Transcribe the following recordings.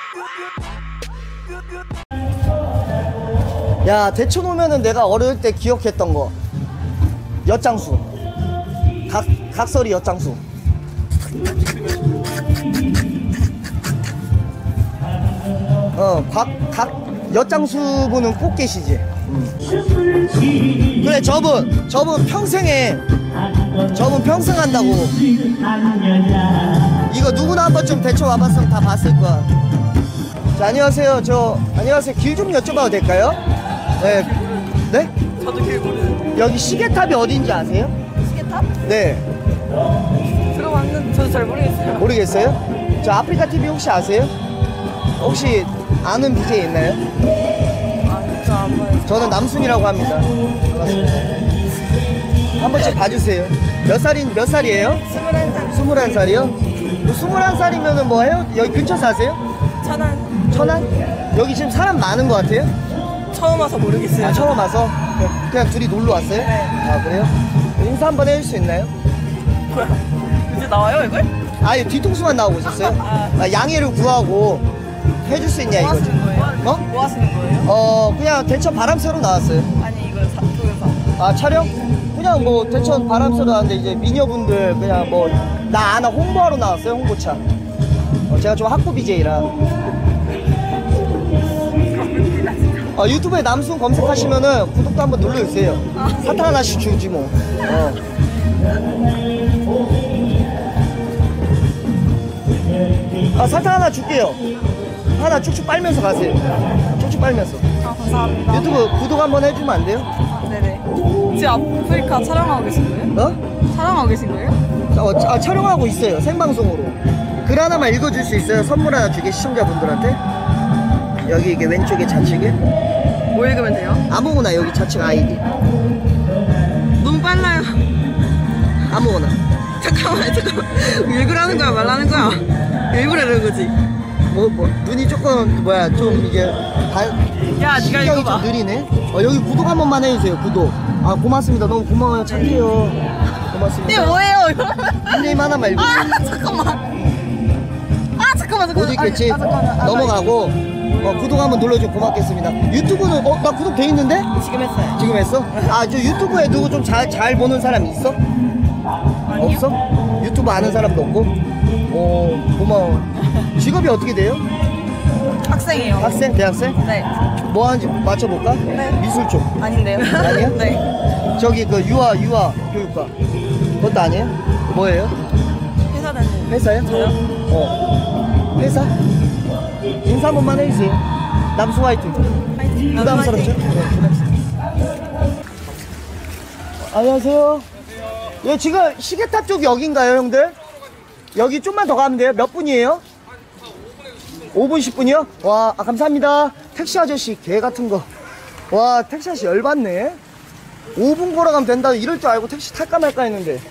야, 대천 오면은 내가 어릴 때 기억했던 거 엿장수. 각설이 엿장수. 엿장수분은 꼭 계시지. 그래, 저분 평생 한다고. 이거 누구나 한 번쯤 대천 와봤으면 다 봤을 거야. 자, 안녕하세요. 안녕하세요. 길 좀 여쭤봐도 될까요? 네. 네? 저도 길 모르는. 여기 시계탑이 어딘지 아세요? 시계탑? 네. 들어봤는데 저도 잘 모르겠어요. 모르겠어요? 저 아프리카 TV 혹시 아세요? 혹시 아는 BJ 있나요? 아, 저 안 보여요. 저는 남순이라고 합니다. 반갑습니다. 한 번씩 봐주세요. 몇 살이에요? 21살. 21살이요? 21살이면은 뭐 해요? 여기 근처 사세요? 천안. 천안? 여기 지금 사람 많은 것 같아요? 처음 와서 모르겠어요. 아, 처음 와서? 그냥 둘이 놀러 왔어요? 네. 아, 그래요? 인사 한번 해줄 수 있나요? 뭐야? 이제 나와요, 이걸? 아예 뒤통수만 나오고 있었어요? 아. 양해를 구하고 해줄 수 있냐 뭐 이거지? 하시는 거예요? 어? 뭐 하시는 거예요? 그냥 대천 바람 쐬러 나왔어요. 아니, 이거 동영상. 아, 촬영? 그냥 뭐 대천 바람 쐬러 나왔는데 이제 미녀분들 그냥 뭐 나 아나 홍보하러 나왔어요. 홍보차. 제가 좀 학부 BJ라. 유튜브에 남순 검색하시면은 구독도 한번 눌러주세요. 사탕 하나씩 주지 뭐. 사탕 하나 줄게요. 하나 쭉쭉 빨면서 가세요. 쭉쭉 빨면서. 아, 감사합니다. 유튜브 구독 한번 해주면 안 돼요? 아, 네네. 지금 아프리카 촬영하고 계신 거예요? 촬영하고 계신 거예요? 촬영하고 있어요. 생방송으로. 글 하나만 읽어줄 수 있어요? 선물 하나 주게 시청자분들한테. 여기 이게 왼쪽에 좌측에 뭐 읽으면 돼요? 아무거나 여기 좌측 아이디 너무 빨라요. 아무거나. 잠깐만. 읽으라는 거야, 말라는 거야? 일부러 이러는 거지. 눈이 조금 좀 이게 야, 네가 시경이 읽어봐. 좀 느리네. 여기 구독 한 번만 해주세요. 구독. 고맙습니다. 너무 고마워요. 착해요. 고맙습니다. 이게 뭐예요, 이거? 닉네임 하나만 읽어주세요. 잠깐만. 못 읽겠지? 잠깐만. 넘어가고 구독 한번 눌러주고 고맙겠습니다. 유튜브는 나 구독 돼 있는데? 지금 했어요. 지금 했어? 저 유튜브에 누구 좀 잘 보는 사람 있어? 아니요? 없어? 유튜브 아는 사람도 없고? 고마워. 직업이 어떻게 돼요? 학생이에요. 학생? 대학생? 네. 뭐 하는지 맞춰볼까? 네. 미술 쪽. 아닌데요? 아니요? 네. 저기 그 유아 교육과. 그것도 아니에요? 뭐예요? 회사 다니는. 회사요? 저요? 회사? 인사 한 번만 해주세요. 남수 화이팅. 파이팅. 부담스럽죠? 네, 부담스럽죠. 안녕하세요. 예, 지금 시계탑 쪽 여긴가요, 형들? 여기 좀만 더 가면 돼요? 몇 분이에요? 5분, 10분이요? 와, 감사합니다. 택시 아저씨, 개 같은 거. 와, 택시 아저씨 열받네. 5분 걸어가면 된다. 이럴 줄 알고 택시 탈까 말까 했는데.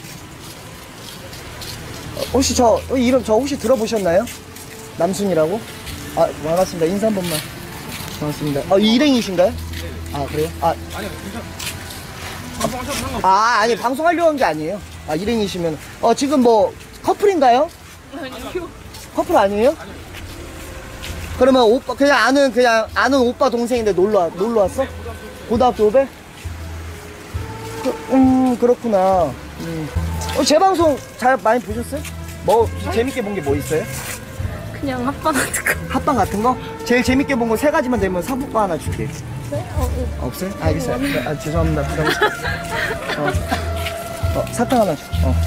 혹시 이름 혹시 들어보셨나요? 남순이라고? 반갑습니다. 인사 한 번만. 반갑습니다. 일행이신가요? 그래요? 아니요, 방송하셔도 아니, 방송하려고 한 게 아니에요. 일행이시면. 지금 뭐, 커플인가요? 아니요. 커플 아니에요? 그러면 오빠, 그냥 아는 오빠 동생인데 놀러 왔어? 고등학교 후배? 그렇구나. 제 방송 잘 많이 보셨어요? 뭐, 재밌게 본 게 뭐 있어요? 그냥 합방 같은 거. 합방 같은 거? 제일 재밌게 본 거 3가지만 되면 사부과 하나 줄게. 네? 없어요? 알겠어요. 죄송합니다. 사탕 하나 줘.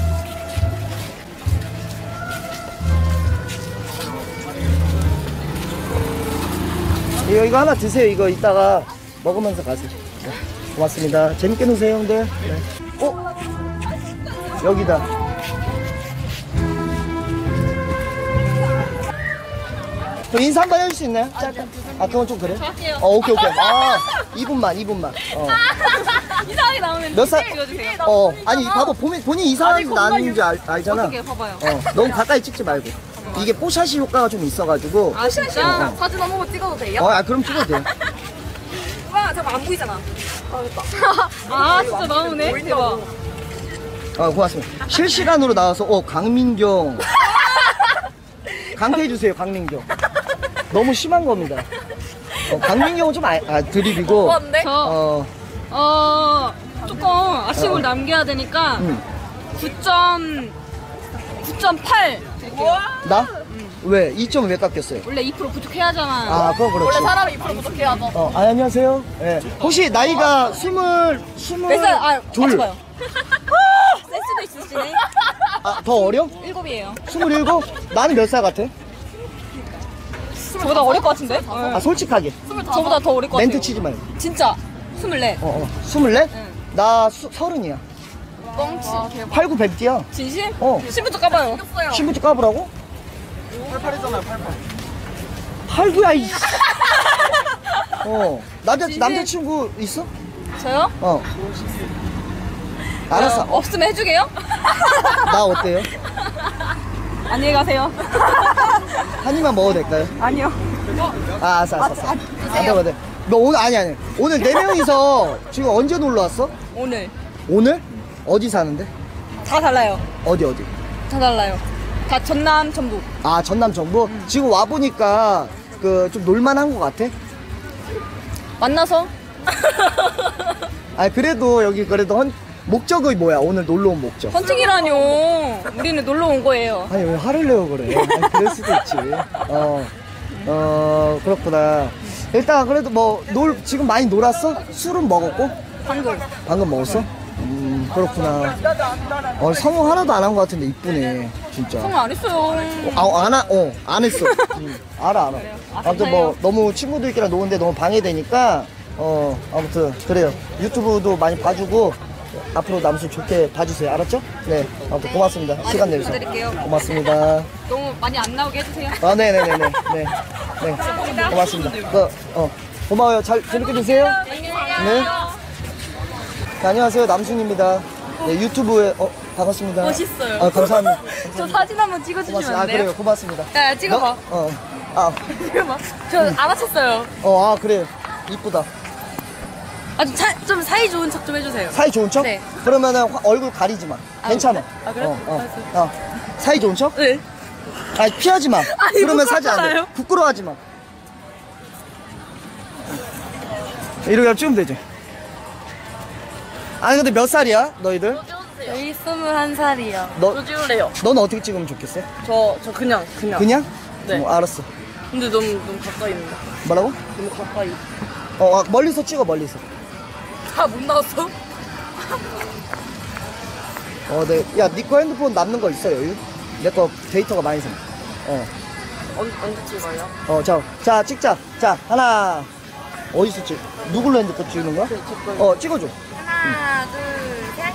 이거 하나 드세요. 이거 이따가 먹으면서 가세요. 네. 고맙습니다. 재밌게 노세요, 형들. 네. 여기다. 인사 한번 해줄 수 있나요? 짧게. 그건 좀 그래? 할게요. 오케이. 2분만. 이상하게 나오면 몇 살? 읽어주세요. 아니, 봐봐. 본인 이상한 줄 아는 줄 알잖아. 어떻게 봐봐요. 너무 가까이 찍지 말고. 이게 뽀샤시 효과가 좀 있어가지고. 진짜? 사진 한 번만 찍어도 돼요? 그럼 찍어도 돼요. 와, 잠깐 안 보이잖아. 됐다. 진짜 나오네. 대박. 고맙습니다. 실시간으로 나와서 강민경. 강퇴해주세요, 강민경. 너무 심한 겁니다. 강민경은 좀 드립이고. 뭐한데? 조금 아쉬움을 남겨야 되니까 9.8. 나? 왜? 2점 왜 깎였어요? 원래 2% 부족해야잖아. 아, 그거 그렇지. 원래 사람이 2% 부족해야죠. 안녕하세요. 예. 혹시 나이가 몇 살? 아, 둘. 맞춰봐요. 쓸 수도 있으시네. 더 어려? 7이에요. 27? 나는 몇 살 같아? 저보다 어릴 것 같은데? 솔직하게. 저보다 더 어릴 것 같아요. 멘트 치지 말고. 진짜. 24. 24? 나 30이야. 뻥치. 89 100D야. 진심? 어. 신부터 까봐요. 신부터 까보라고? 88이잖아요, 89야, 이. 남자친구 있어? 저요? 알았어. 없으면 해주게요? 나 어때요? 안녕히 가세요. 한 입만 먹어도 될까요? 아니요. 알았어. 안 돼. 너 오늘, 아니. 오늘 4명이서 지금 언제 놀러 왔어? 오늘. 오늘? 어디 사는데? 다 달라요. 어디? 다 달라요. 다 전남, 전북. 전남 정부? 지금 와보니까 좀 놀만한 것 같아? 만나서? 그래도 여기 목적이 뭐야? 오늘 놀러 온 목적. 헌팅이라뇨. 우리는 놀러 온 거예요. 아니 왜 화를 내요 그래? 그럴 수도 있지. 그렇구나. 일단 그래도 지금 많이 놀았어? 술은 먹었고? 방금 먹었어? 그렇구나. 성우 하나도 안 한 것 같은데 이쁘네 진짜. 성우 안 했어요. 안 했어. 알아. 아무튼 너무 친구들끼리 노는데 너무 방해되니까 아무튼 그래요. 유튜브도 많이 봐주고 앞으로 남수 좋게 봐주세요. 알았죠? 네. 아무튼 고맙습니다. 시간 내주셔서. 부탁드릴게요. 고맙습니다. 너무 많이 안 나오게 해주세요. 네네네네. 네. 고맙습니다. 고마워요. 잘 재밌게 드세요. 네. 안녕하세요. 남순입니다. 네, 유튜브에 반갑습니다. 멋있어요. 감사합니다. 저 사진 한번 찍어주시면 고맙습니다. 안 돼요? 그래요. 고맙습니다. 야, 찍어봐. 너? 저 안 맞췄어요. 그래요. 이쁘다. 좀 사이 좋은 척 좀 해주세요. 사이 좋은 척? 네. 그러면은 얼굴 가리지 마. 괜찮아. 그래? 사이 좋은 척? 네. 피하지 마. 아니, 그러면 사지 안 돼. 부끄럽잖아요. 부끄러워하지 마. 이렇게 찍으면 되지. 근데 몇 살이야? 너희들? 저희 21살이요. 너, 찍을래요. 너는 어떻게 찍으면 좋겠어? 저 그냥. 그냥? 네. 알았어. 근데 너무 가까이 있는데. 뭐라고? 너무 가까이. 멀리서 찍어, 멀리서. 다 못 나왔어? 네. 야, 니 거 핸드폰 남는 거 있어, 여유? 내 거 데이터가 많이 생. 언제 찍어요? 자, 찍자. 자, 하나. 어디서 찍? 누굴로 핸드폰 찍는 거야? 찍어줘. 하나, 둘, 셋.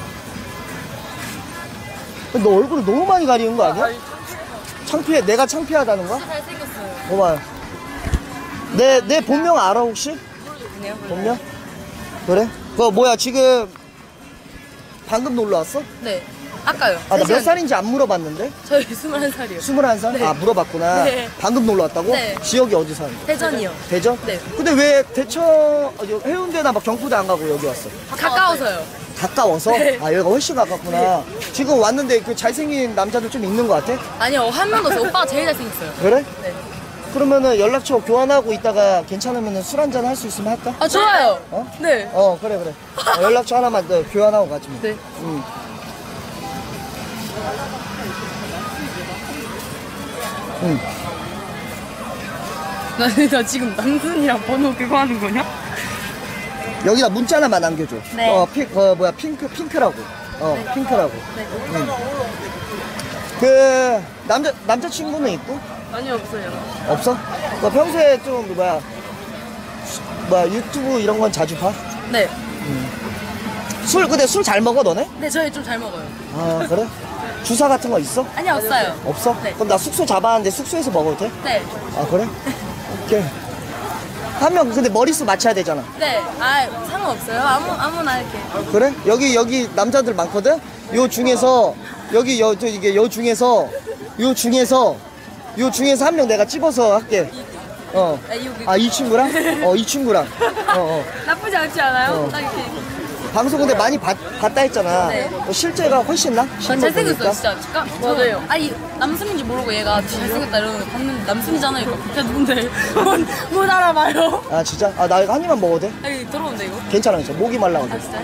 너 얼굴을 너무 많이 가리는 거 아니야? 창피해. 내가 창피하다는 거야? 잘생겼어요. 고마워요. 내 본명 알아, 혹시? 네요. 본명? 그래? 지금 방금 놀러 왔어? 네. 아까요. 나 몇 살인지 안 물어봤는데? 저희 21살이요. 21살? 네. 물어봤구나. 네. 방금 놀러 왔다고? 네. 지역이 어디 사는 거야? 대전이요. 대전? 네. 근데 왜 대천, 해운대나 경포대 안 가고 여기 왔어? 가까워서요. 가까워서? 네. 여기가 훨씬 가깝구나. 지금 왔는데 잘생긴 남자들 좀 있는 것 같아? 아니요, 한 명도 없어요. 오빠가 제일 잘생겼어요. 그래? 네. 그러면은 연락처 교환하고 있다가 괜찮으면은 술 한잔 할 수 있으면 할까? 좋아요. 네. 그래. 연락처 하나만 더 교환하고 가지 뭐. 네. 나 지금 남순이랑 번호 그거 하는 거냐? 여기다 문자 하나만 남겨줘. 네. 핑크라고. 핑크라고. 네. 남자친구는 있고? 아니요, 없어요. 없어? 너 평소에 좀 유튜브 이런 건 자주 봐? 네. 근데 술 잘 먹어 너네? 네, 저희 좀 잘 먹어요. 그래? 주사 같은 거 있어? 아니요, 없어요. 없어? 네. 그럼 나 숙소 잡았는데 숙소에서 먹어도 돼? 네. 그래? 오케이. 한 명 근데 머리숱 맞춰야 되잖아. 네. 상관없어요. 아무나 이렇게. 그래? 여기 남자들 많거든? 요 중에서 한 명 내가 찝어서 할게. 여기. 이 친구랑? 이 친구랑. 나쁘지 않지 않아요? 어. 딱 이렇게. 방송 근데 많이 봤다 했잖아. 네. 실제가 훨씬 나? 실물 보니까? 진짜. 맞아요. 아니 남순인지 모르고 얘가 잘생겼다 이러면 봤는데 남순이잖아 이거. 걔 누군데? 못 알아봐요. 아 진짜? 아 나 이거 한 입만 먹어도 돼? 여기 들어온대 이거. 괜찮아 진짜 목이 말라가지고. 진짜?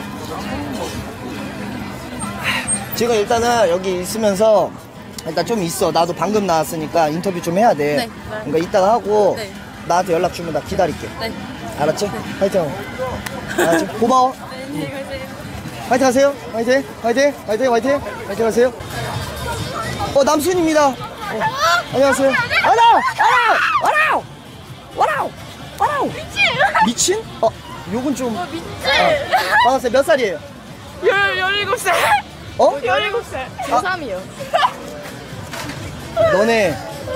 지금 일단은 여기 있으면서 일단 좀 있어. 나도 방금 나왔으니까 인터뷰 좀 해야 돼. 네. 그러니까 이따가 하고 네. 나한테 연락 주면 나 기다릴게. 네. 알았지? 화이팅. 알았지? 고마워. 화이팅 하세요. 화이팅. 화이팅. 화이팅. 화이팅. 화이팅 하세요. 남순입니다. 안녕하세요. 와라우. 미친? 욕은 좀. 미치. 반갑습니다. 몇 살이에요? 17살. 어? 17살. 중3이요. 너네.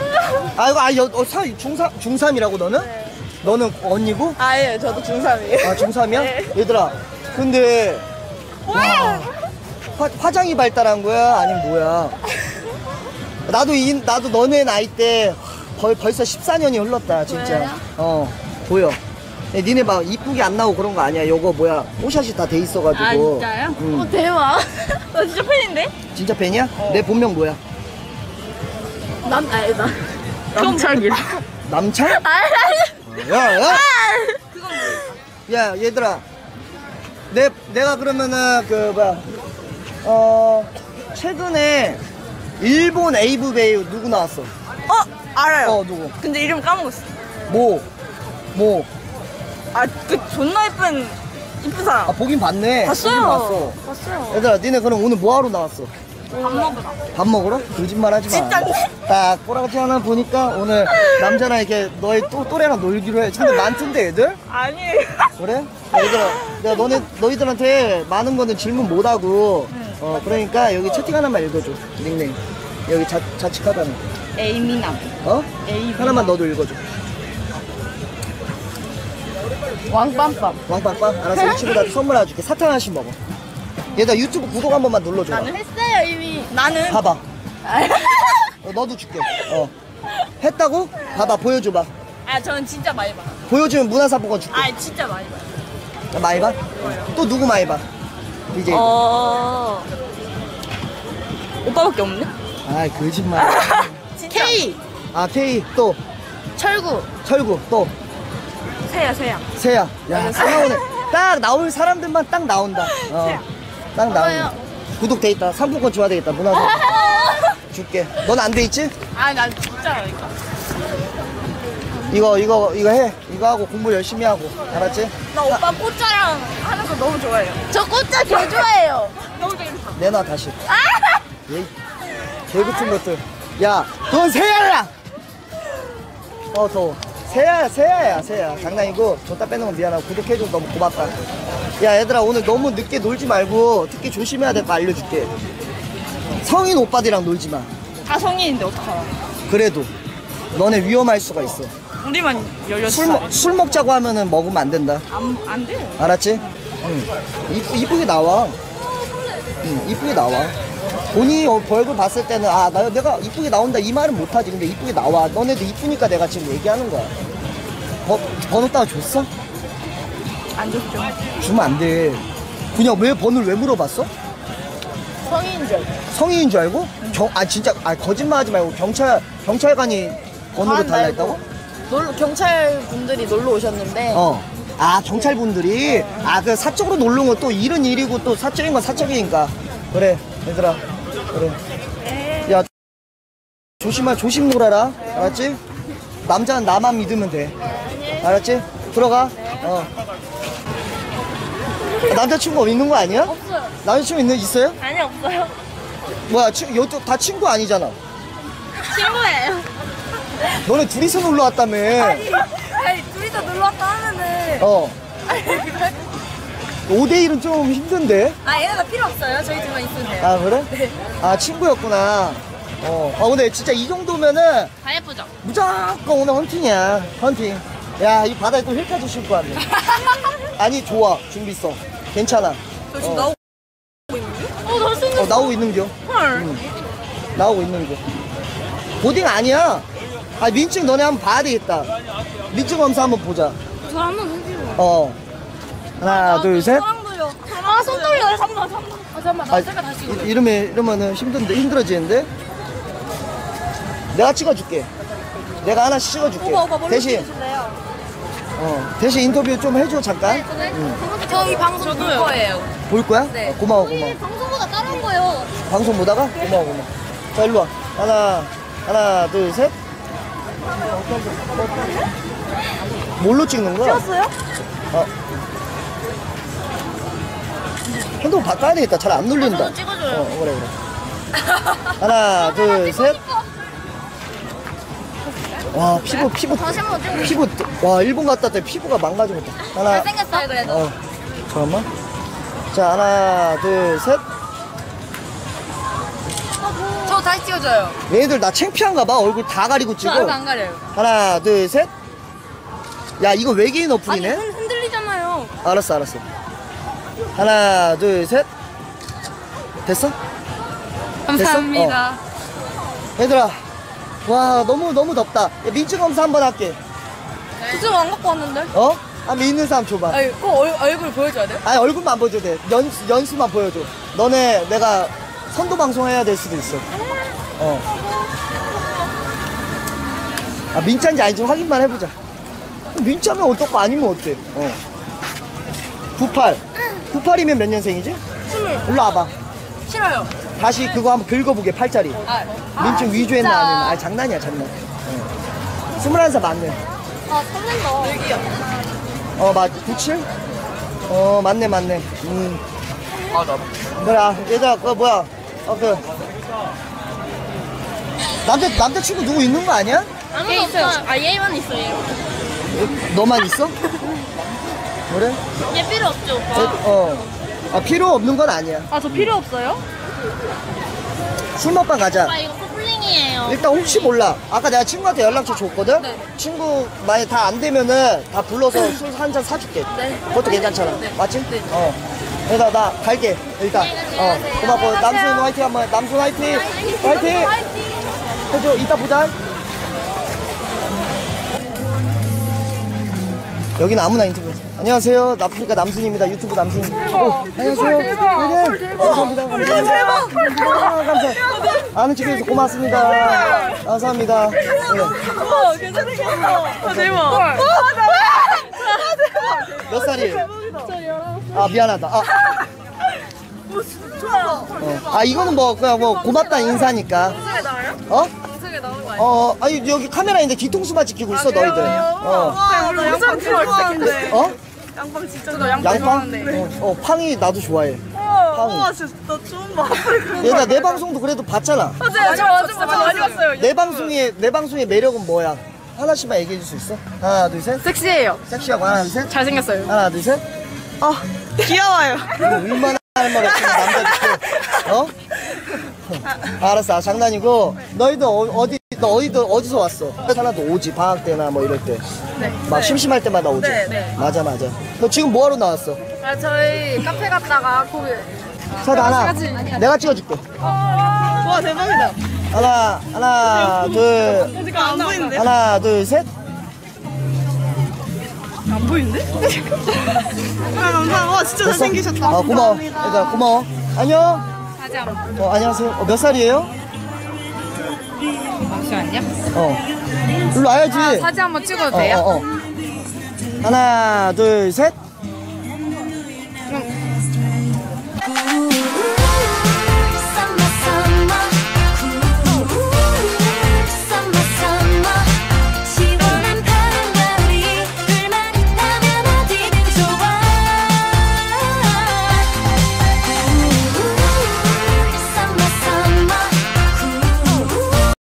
중3이라고 너는? 네. 너는 언니고? 예, 저도 중3이에요. 아, 중3이야? 네. 얘들아, 근데. 와, 화장이 발달한 거야? 아니면 뭐야? 나도 너네 나이 때 벌써 14년이 흘렀다, 진짜. 보여. 니네 막 이쁘게 안 나오고 그런 거 아니야. 요거 뭐야. 뽀샷이 다 돼 있어가지고. 아, 진짜요? 응. 대박. 나 진짜 팬인데? 진짜 팬이야? 내 본명 뭐야? 남창이라. 남창? 야! 야, 얘들아. 내가 그러면은, 최근에 일본 에이브 배우 누구 나왔어? 알아요. 누구? 근데 이름 까먹었어. 뭐? 존나 이쁜 사람. 보긴 봤네. 봤어요. 보긴 봤어. 봤어요. 얘들아, 니네 그럼 오늘 뭐하러 나왔어? 밥 먹으러. 밥 먹으러? 거짓말 하지 마. 진짜인데? 딱, 꼬라지 하나 보니까 오늘 남자랑 이렇게 너희 또래랑 놀기로 해. 근데 많던데, 애들? 아니에요. 그래? 얘들아, 내가 너희들한테 많은 거는 질문 못하고, 그러니까 여기 채팅 하나만 읽어줘. 닉네임. 여기 자칙하다는 거. 에이미남. 하나만 너도 읽어줘. 왕빰빰. 왕빵빵? 알았어, 이 친구들한테 선물 하나 줄게. 사탕 하나씩 먹어. 얘들아, 유튜브 구독 한 번만 눌러줘. 했어요, 이미. 나는. 봐봐. 너도 줄게. 했다고? 봐봐, 보여줘봐. 저는 진짜 많이 봐. 보여주면 문화상품권 줄게. 진짜 많이 봐. 많이 봐? 또 누구 많이 봐? DJ. 오빠밖에 없네? 거짓말. K. K 또 철구. 철구 또 세야. 세야. 야, 나오네. 딱 나올 사람들만 딱 나온다. 딱 나온다. 구독돼 있다. 상품권 줘야 되겠다. 문화상품 줄게. 넌 안 돼 있지? 난 진짜 이거 해. 이거 하고 공부 열심히 하고. 알았지? 나 오빠 꽃자랑 하는 거 너무 좋아해요. 저 꽃자 개 좋아해요. 너무 재밌어. 내놔 다시. 얘 개구튼 것들. 야, 넌 세야야. 더워. 세야야. 장난이고 줬다 빼는 건 미안하고 구독해줘서 너무 고맙다. 야, 얘들아, 오늘 너무 늦게 놀지 말고 특히 조심해야 될 거 알려줄게. 성인 오빠들이랑 놀지 마. 다 성인인데 어떡하나. 그래도 너네 위험할 수가 있어. 우리만 16살. 술 먹자고 하면은 먹으면 안 된다. 안 돼. 알았지? 응. 이쁘게 나와. 응, 이쁘게 나와. 본인이 얼굴 봤을 때는 내가 이쁘게 나온다 이 말은 못하지. 근데 이쁘게 나와. 너네도 이쁘니까 내가 지금 얘기하는 거야. 번호 따가 줬어? 안 좋죠. 주면 안 돼. 그냥 왜 번호를 왜 물어봤어? 성인인 줄 알고. 성인인 줄 알고? 진짜 거짓말하지 말고 경찰관이 번호를 달라 했다고? 경찰 분들이 놀러 오셨는데. 경찰분들이 그 사적으로 놀러 온 건 또 일은 일이고 또 사적인 건 사적이니까. 그래, 얘들아. 그래. 야, 조심 놀아라. 알았지? 남자는 나만 믿으면 돼. 알았지? 들어가. 남자친구 있는 거 아니야? 없어요. 남자친구 있어요? 아니, 없어요. 뭐야, 이것도 다 친구 아니잖아. 친구예요. 너네 둘이서 놀러 왔다며. 아니, 둘이서 놀러 왔다 하면은. 5대1은 좀 힘든데? 얘네가 필요 없어요. 저희 둘만 있으면 돼요. 그래? 네. 친구였구나. 근데 진짜 이 정도면은 다 예쁘죠? 무조건 오늘 헌팅이야. 헌팅. 야, 이 바다에 또 힐까지 신고 왔네. 아니, 좋아. 준비성. 괜찮아. 저 지금 나오고 있는데? 잘생겼어. 나오고 있는겨. 헐. 나오고 있는겨. 보딩 아니야. 민증 너네 한번 봐야 되겠다. 민증 검사 한번 보자. 저 한번 해주세요. 하나, 둘, 셋. 사랑 돌려. 손 떨려. 잠깐만. 잠깐만, 나 잠깐 다시 찍어. 이러면은 힘들어지는데? 내가 찍어줄게. 내가 하나씩 찍어줄게. 대신, 대신 인터뷰 좀 해줘, 잠깐. 저희 방송 볼 거예요. 볼 거야? 네. 고마워. 방송보다 따라온 거예요. 방송 보다가? 고마워. 자, 일로 와. 하나, 둘, 셋. 뭘로 찍는 거야? 찍었어요? 핸드폰 바꿔야 되겠다. 잘 안 눌린다. 저도 찍어줘요. 그래. 하나, 둘, 셋. 와, 피부. 다시 한번 찍어. 피부, 와, 일본 갔다 왔더니 피부가 망가지겠다. 하나, 잘생겼어요, 그래도. 잠깐만. 자, 하나, 둘, 셋. 저 다시 찍어줘요. 얘네들 나 창피한가 봐. 얼굴 다 가리고 저 찍어. 얼굴 안 가려요. 하나, 둘, 셋. 야, 이거 외계인 아니, 어플이네? 흔들리잖아요. 알았어. 하나, 둘, 셋. 됐어? 감사합니다. 얘들아, 와, 너무 덥다. 야, 민증 검사 한번 할게. 수정 안 갖고 왔는데? 어? 있는 사람 줘봐. 아니, 꼭 얼굴 보여줘야 돼? 아니, 얼굴만 보여줘도 돼. 연수만 보여줘. 너네 내가 선도 방송해야 될 수도 있어. 민짜인지 아닌지 확인만 해보자. 민짜면 어떻고 아니면 어때? 98이면 몇 년생이지? 20. 일로 와봐. 싫어요. 다시 그거 한번 긁어보게, 팔짜리. 민증 위조했나 진짜. 아니면. 장난이야. 21살 맞네. 설렌다. 여기요. 97? 맞네. 그래, 얘들아, 뭐야. 남자친구 누구 있는 거 아니야? 얘 있어요. 얘만 있어, 얘. 너만 있어? 그래? 얘 필요 없죠, 오빠? 필요 없는 건 아니야. 저 필요 없어요? 술 먹방 가자. 이거 커플링이에요. 일단 혹시 몰라. 아까 내가 친구한테 연락처 줬거든? 네. 친구 만약 다 안 되면은 다 불러서 술 한 잔 사줄게. 네. 그것도 괜찮잖아. 맞지? 네. 그래서 나 갈게. 일단. 고맙고. 남순 화이팅 한번. 남순 화이팅. 화이팅. 해줘. 이따 보자. 여기는 아무나 인터뷰. 안녕하세요. 나프리카 남순입니다. 유튜브 남순. 안녕하세요. 네. 감사합니다. 감사합니다. 아는 척해서 고맙습니다. 감사합니다. 네. 대박. 몇 살이에요? 미안하다. 이거는 그냥 고맙다 인사니까. 방송에 나오는 거 아니에요? 아니 여기 카메라인데 뒤통수만 지키고 있어 너희들. 나 양빵 좋아하는데. 양빵 진짜 좋아하는데. 양빵? 팡이 나도 좋아해. 팡이. 진짜 나 처음 봐. 얘들아 내 방송도 그래도 봤잖아. 맞아요. 저 많이 봤어요. 내 방송의 매력은 뭐야? 하나씩만 얘기해 줄 수 있어? 하나 둘 셋. 섹시해요. 섹시하고 하나 둘 셋. 잘생겼어요. 하나 둘 셋. 귀여워요. 이거 얼마나 할 말 없으면 남자들 알았어, 장난이고. 너희들 너희들 어디서 왔어? 하나도 오지, 방학 때나 뭐 이럴 때. 막 심심할 때마다 오지. 네. 맞아. 너 지금 뭐하러 나왔어? 저희 카페 갔다가 거기. 하나. 내가 찍어줄게. 와 대박이다. 하나, 둘. 지금 안 보이는데? 하나, 둘, 셋. 안 보이는데? 감사합니다. 와 진짜 됐어? 잘생기셨다. 고마워. 얘들아, 고마워. 안녕. 안녕하세요. 몇 살이에요? 잠시만요. 일로 와야지. 사진 한번 찍어도 돼요? 하나, 둘, 셋.